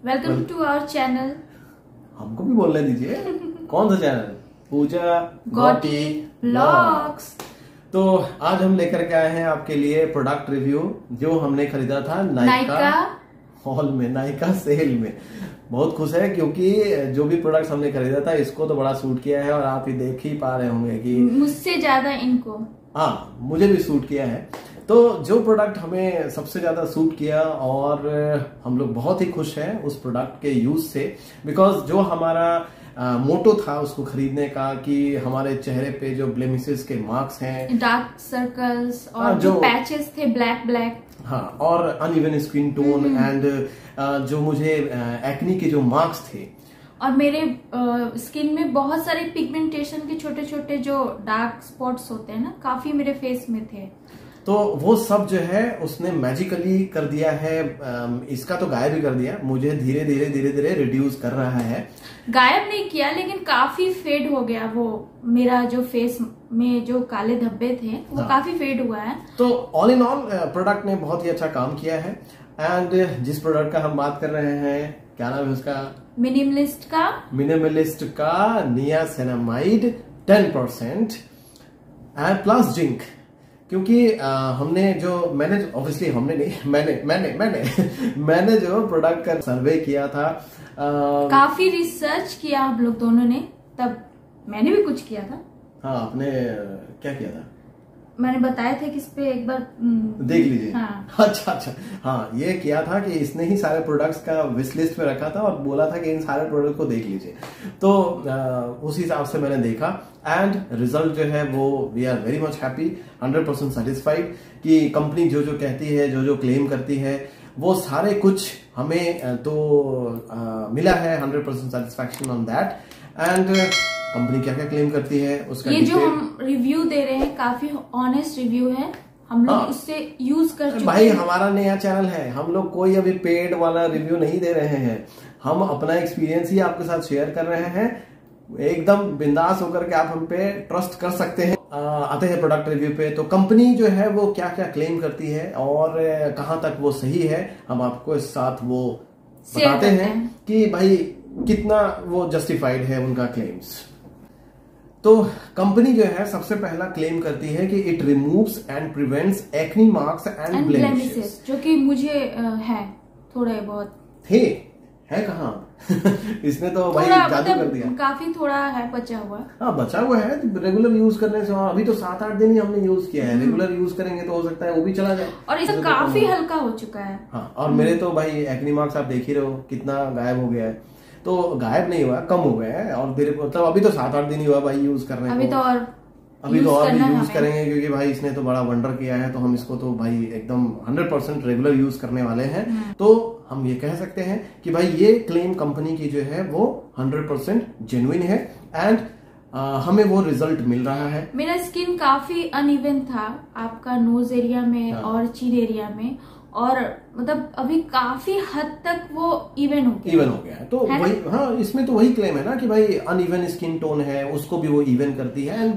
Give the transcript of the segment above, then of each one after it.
Welcome to our channel. हमको भी बोलने दीजिए। कौन सा चैनल? पूजा गौटी व्लॉग्स। तो आज हम लेकर के आए हैं आपके लिए प्रोडक्ट रिव्यू जो हमने खरीदा था नायका हॉल में, नायका सेल में। बहुत खुश है क्योंकि जो भी प्रोडक्ट्स हमने खरीदा था इसको तो बड़ा सूट किया है और आप ही देख ही पा रहे होंगे कि मुझसे ज्यादा इनको, हाँ, मुझे भी सूट किया है। तो जो प्रोडक्ट हमें सबसे ज्यादा सूट किया और हम लोग बहुत ही खुश हैं उस प्रोडक्ट के यूज से, बिकॉज जो हमारा मोटो था उसको खरीदने का कि हमारे चेहरे पे जो ब्लेमिसेस के मार्क्स हैं, डार्क सर्कल्स और जो पैचेस थे ब्लैक, हाँ, और अनइवन स्किन टोन एंड जो मुझे एक्नी के जो मार्क्स थे और मेरे स्किन में बहुत सारे पिगमेंटेशन के छोटे छोटे जो डार्क स्पॉट्स होते हैं ना, काफी मेरे फेस में थे। तो वो सब जो है उसने मैजिकली कर दिया है। इसका तो गायब ही कर दिया, मुझे धीरे धीरे रिड्यूस कर रहा है। गायब नहीं किया लेकिन काफी फेड हो गया। वो मेरा जो फेस में जो काले धब्बे थे वो हाँ। काफी फेड हुआ है। तो ऑल इन ऑल प्रोडक्ट ने बहुत ही अच्छा काम किया है। एंड जिस प्रोडक्ट का हम बात कर रहे हैं, क्या नाम है उसका? मिनिमलिस्ट का नियासिनामाइड 10% एंड प्लस जिंक। क्योंकि मैंने ऑब्वियसली हमने नहीं, मैंने जो प्रोडक्ट का सर्वे किया था, काफी रिसर्च किया हम लोग दोनों ने, तब मैंने भी कुछ किया था। हाँ, आपने क्या किया था? मैंने बताया था कि इस पे एक बार देख लीजिए। हाँ। अच्छा, हाँ, ये किया था कि इसने ही सारे प्रोडक्ट्स का विश लिस्ट में रखा था और बोला था कि इन सारे प्रोडक्ट को देख लीजिए। तो उस हिसाब से मैंने देखा एंड रिजल्ट जो है वो we are very much happy, 100% satisfied कि कंपनी जो कहती है, जो क्लेम करती है, वो सारे कुछ हमें तो मिला है। 100% satisfaction on that. And company क्या क्या क्लेम करती है उसका ये जो हम रिव्यू दे रहे हैं काफी ऑनेस्ट रिव्यू है, हम लोग उससे यूज कर चुके हैं। भाई, हमारा नया चैनल है, हम लोग कोई अभी पेड वाला रिव्यू नहीं दे रहे हैं। हम अपना एक्सपीरियंस ही आपके साथ शेयर कर रहे हैं। एकदम बिंदास होकर के आप हम पे ट्रस्ट कर सकते हैं। आते हैं प्रोडक्ट रिव्यू पे। तो कंपनी जो है वो क्या क्या क्लेम करती है और कहां तक वो सही है, हम आपको इस साथ वो बताते हैं कि भाई कितना वो जस्टिफाइड है उनका क्लेम्स। तो कंपनी जो है सबसे पहला क्लेम करती है कि it removes and prevents acne marks and blemishes, जो कि मुझे है थोड़े बहुत थे। है कहाँ? इसने तो भाई जादू कर दिया। काफी थोड़ा है, बचा हुआ है। हाँ, बचा हुआ है रेगुलर यूज करने से। अभी तो 7-8 दिन ही हमने यूज किया है। रेगुलर यूज करेंगे तो हो सकता है वो भी चला जाए। और इसका काफी हल्का हो चुका है। हाँ, और मेरे तो भाई एक्नी मार्क्स आप देख ही रहे हो कितना गायब हो गया है। तो गायब नहीं हुआ, कम हो गए हैं। और मतलब अभी तो 7-8 दिन ही हुआ भाई यूज करने को। अभी तो और भी यूज करेंगे क्योंकि भाई इसने तो बड़ा वंडर किया है। तो हम इसको तो भाई एकदम 100% रेगुलर यूज करने वाले हैं। तो हम ये कह सकते हैं कि भाई ये क्लेम कंपनी की जो है वो 100% जेन्युइन है एंड हमें वो रिजल्ट मिल रहा है। मेरा स्किन काफी अनइवन था, आपका नोज एरिया में और चिन एरिया में, और मतलब अभी काफी हद तक वो इवन हो गया है। तो वही, हाँ, इसमें तो वही क्लेम है ना कि भाई अनइवन स्किन टोन है उसको भी वो इवन करती है।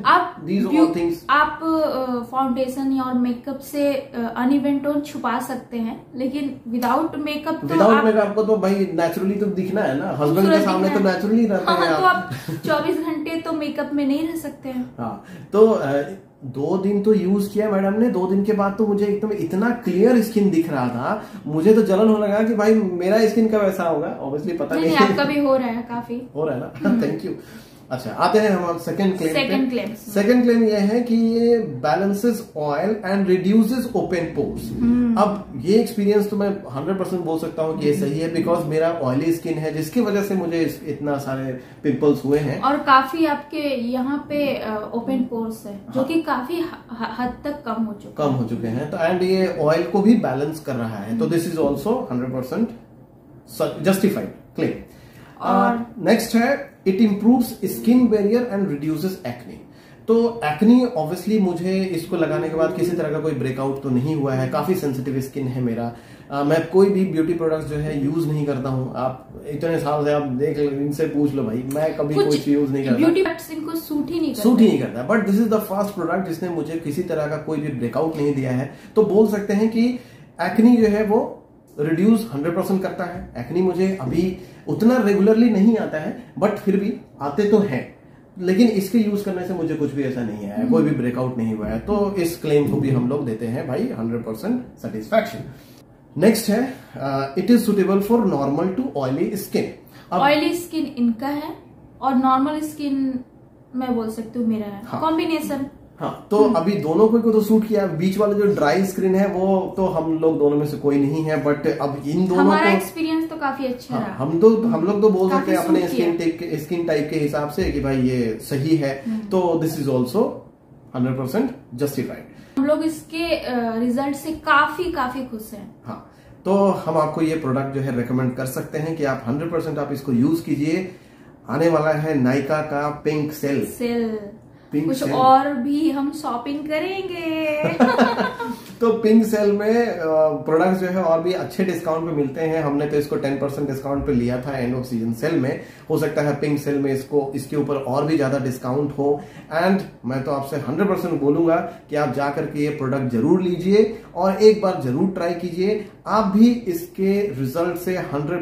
आप फाउंडेशन और मेकअप से अनइवन टोन छुपा सकते हैं, लेकिन विदाउट मेकअप को तो भाई नेचुरली तो दिखना है ना। हस्बैंड के सामने तो नेचुरली रहते हैं। तो आप 24 घंटे तो मेकअप में नहीं रह सकते हैं। हाँ, तो 2 दिन तो यूज किया मैडम ने। 2 दिन के बाद तो मुझे एकदम इतना क्लियर स्किन दिख रहा था, मुझे तो जलन होने लगा कि भाई मेरा स्किन का वैसा होगा। ऑब्वियसली पता नहीं आपका भी हो रहा है, काफी हो रहा है ना। Thank you. अच्छा, आते हैं हम सेकंड क्लेम। सेकंड क्लेम ये है कि ये balances oil and reduces open pores. अब ये एक्सपीरियंस तो मैं 100% बोल सकता हूँ कि ये सही है, बिकॉज मेरा ऑयली स्किन है जिसकी वजह से मुझे इतना सारे पिंपल्स हुए हैं। और काफी आपके यहाँ पे ओपन पोर्स है जो कि काफी हद तक कम हो चुके हैं। तो एंड ये ऑयल को भी बैलेंस कर रहा है। तो this is also 100% justified claim. और नेक्स्ट है it improves skin barrier and reduces acne. तो एक्नी ऑब्वियसली मुझे इसको लगाने के बाद किसी तरह का कोई ब्रेकआउट तो नहीं हुआ है। काफी सेंसिटिव स्किन है मेरा। मैं कोई भी ब्यूटी प्रोडक्ट्स जो है यूज नहीं करता हूँ। आप इतने साल से आप देख लो, इनसे पूछ लो भाई, मैं कभी कोई चीज यूज नहीं करता। ब्यूटी प्रोडक्ट्स इनको सूट ही नहीं करता। But this is the first product जिसने मुझे किसी तरह का कोई भी ब्रेकआउट नहीं दिया है। तो बोल सकते हैं कि एक्नी जो है वो रिड्यूस 100% करता है। एक्नी मुझे अभी उतना रेगुलरली नहीं आता है, बट फिर भी आते तो हैं, लेकिन इसके यूज करने से मुझे कुछ भी ऐसा नहीं है, कोई भी ब्रेकआउट नहीं हुआ है। तो इस क्लेम को भी हम लोग देते हैं भाई 100% सेटिस्फैक्शन। नेक्स्ट है it is suitable for normal to oily skin. Oily skin इनका है और नॉर्मल स्किन मैं बोल सकती हूँ मेरा है, कॉम्बिनेशन। हाँ, तो अभी दोनों को तो सूट किया। बीच वाला जो ड्राई स्किन है वो तो हम लोग दोनों में से कोई नहीं है, बट अब इन दोनों हमारा को एक्सपीरियंस तो काफी अच्छा रहा। हम लोग तो बोल सकते हैं अपने स्किन टाइप के हिसाब से कि भाई ये सही है। तो दिस इज ऑल्सो 100% जस्टिफाइड। हम लोग इसके रिजल्ट से काफी खुश हैं। हाँ, तो हम आपको ये प्रोडक्ट जो है रेकमेंड कर सकते हैं कि आप 100% आप इसको यूज कीजिए। आने वाला है नायका का पिंक सेल। कुछ और भी हम शॉपिंग करेंगे। तो पिंक सेल में प्रोडक्ट्स जो है और भी अच्छे डिस्काउंट पे मिलते हैं। हमने तो इसको 10% डिस्काउंट पे लिया था एंड ऑफ सीजन सेल में। हो सकता है पिंक सेल में इसके ऊपर और भी ज्यादा डिस्काउंट हो। एंड मैं तो आपसे 100% बोलूंगा कि आप जाकर के ये प्रोडक्ट जरूर लीजिए और एक बार जरूर ट्राई कीजिए। आप भी इसके रिजल्ट से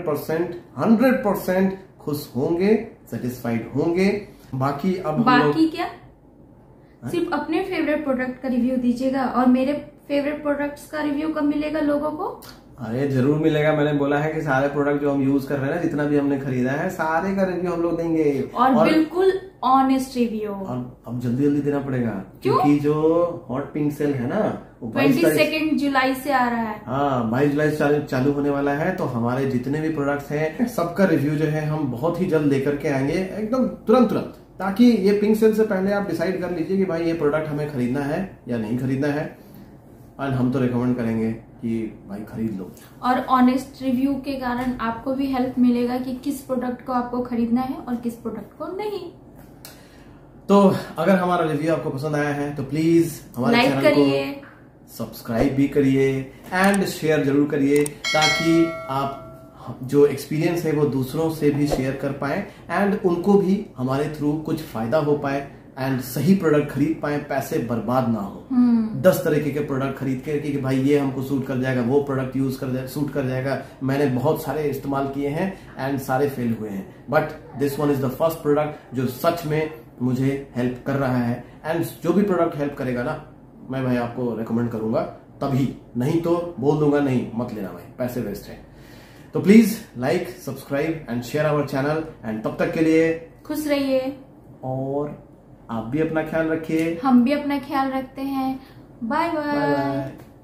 100% खुश होंगे, सेटिस्फाइड होंगे। बाकी क्या सिर्फ अपने फेवरेट प्रोडक्ट का रिव्यू दीजिएगा और मेरे फेवरेट प्रोडक्ट्स का रिव्यू कब मिलेगा लोगों को? अरे जरूर मिलेगा। मैंने बोला है कि सारे प्रोडक्ट जो हम यूज कर रहे हैं ना, जितना भी हमने खरीदा है, सारे का रिव्यू हम लोग देंगे और बिल्कुल ऑनेस्ट रिव्यू। और अब जल्दी देना पड़ेगा क्योंकि जो हॉट पिंक सेल है ना वो 22 जुलाई से आ रहा है। हाँ, 22 जुलाई से चालू होने वाला है। तो हमारे जितने भी प्रोडक्ट्स हैं सबका रिव्यू जो है हम बहुत ही जल्द लेकर के आएंगे, एकदम तुरंत, ताकि ये पिंक सेल से पहले आप डिसाइड कर लीजिए कि भाई ये प्रोडक्ट हमें खरीदना है या नहीं खरीदना है। और हम तो रिकमेंड करेंगे कि भाई खरीद लो। और ऑनेस्ट रिव्यू के कारण आपको भी हेल्प मिलेगा कि किस प्रोडक्ट को आपको खरीदना है और किस प्रोडक्ट को नहीं। तो अगर हमारा रिव्यू आपको पसंद आया है तो प्लीज हमारे लाइक चैनल को सब्सक्राइब भी करिए एंड शेयर जरूर करिए, ताकि आप जो एक्सपीरियंस है वो दूसरों से भी शेयर कर पाए एंड उनको भी हमारे थ्रू कुछ फायदा हो पाए एंड सही प्रोडक्ट खरीद पाए, पैसे बर्बाद ना हो। 10 तरीके के प्रोडक्ट खरीद के कि भाई ये हमको सूट कर जाएगा, वो प्रोडक्ट सूट कर जाएगा। मैंने बहुत सारे इस्तेमाल किए हैं एंड सारे फेल हुए हैं, but this one is the first product जो सच में मुझे हेल्प कर रहा है। एंड जो भी प्रोडक्ट हेल्प करेगा ना, मैं भाई आपको रेकमेंड करूंगा तभी, नहीं तो बोल दूंगा नहीं मत लेना भाई, पैसे वेस्ट है। तो please like, subscribe and share our channel. And तब तक के लिए खुश रहिए और आप भी अपना ख्याल रखिए, हम भी अपना ख्याल रखते हैं। Bye bye.